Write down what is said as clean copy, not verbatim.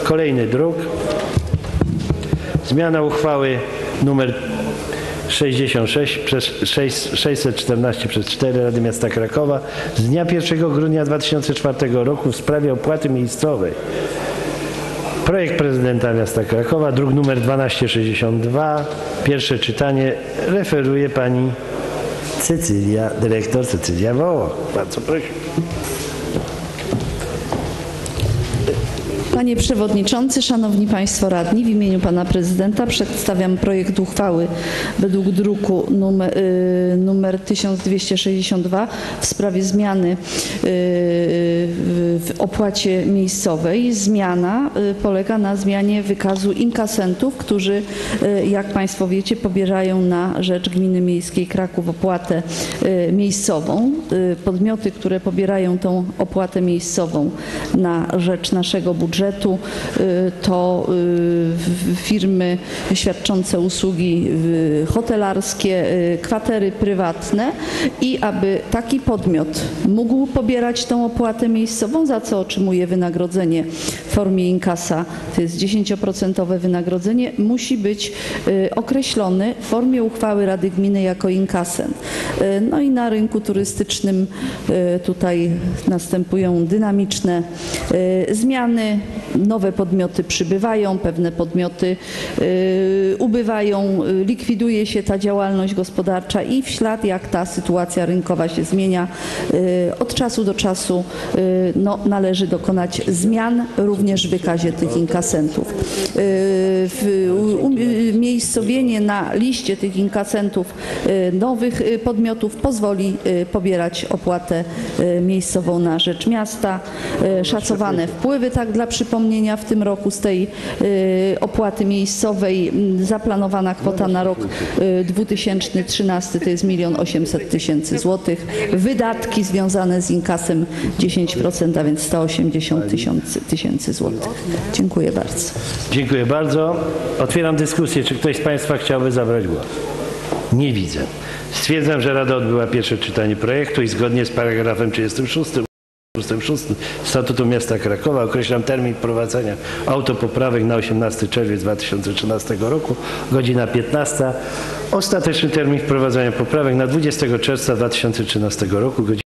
kolejny druk. Zmiana uchwały nr 614 przez 4 Rady Miasta Krakowa z dnia 1 grudnia 2004 roku w sprawie opłaty miejscowej. Projekt prezydenta miasta Krakowa, druk nr 1262, pierwsze czytanie, referuje pani dyrektor Cecylia Wołoch. Bardzo proszę. Panie Przewodniczący, Szanowni Państwo Radni, w imieniu Pana Prezydenta przedstawiam projekt uchwały według druku numer 1262 w sprawie zmiany w opłacie miejscowej. Zmiana polega na zmianie wykazu inkasentów, którzy, jak Państwo wiecie, pobierają na rzecz Gminy Miejskiej Kraków opłatę miejscową. Podmioty, które pobierają tą opłatę miejscową na rzecz naszego budżetu, to firmy świadczące usługi hotelarskie, kwatery prywatne i aby taki podmiot mógł pobierać tą opłatę miejscową, za co otrzymuje wynagrodzenie w formie inkasa, to jest 10% wynagrodzenie, musi być określony w formie uchwały Rady Gminy jako inkasent. No i na rynku turystycznym tutaj następują dynamiczne zmiany. Nowe podmioty przybywają, pewne podmioty ubywają, likwiduje się ta działalność gospodarcza i w ślad jak ta sytuacja rynkowa się zmienia, od czasu do czasu należy dokonać zmian również w wykazie tych inkasentów. Umiejscowienie na liście tych inkasentów nowych podmiotów pozwoli pobierać opłatę miejscową na rzecz miasta. Szacowane wpływy, tak dla przypomnienia, w tym roku z tej opłaty miejscowej zaplanowana kwota na rok 2013 to jest 1 800 000 złotych. Wydatki związane z inkasem 10%, a więc 180 000 złotych. Dziękuję bardzo. Dziękuję bardzo. Otwieram dyskusję. Czy ktoś z Państwa chciałby zabrać głos? Nie widzę. Stwierdzam, że Rada odbyła pierwsze czytanie projektu i zgodnie z paragrafem 36 ustęp 6 Statutu Miasta Krakowa określam termin wprowadzenia autopoprawek na 18 czerwiec 2013 roku, godzina 15. Ostateczny termin wprowadzenia poprawek na 20 czerwca 2013 roku, godzina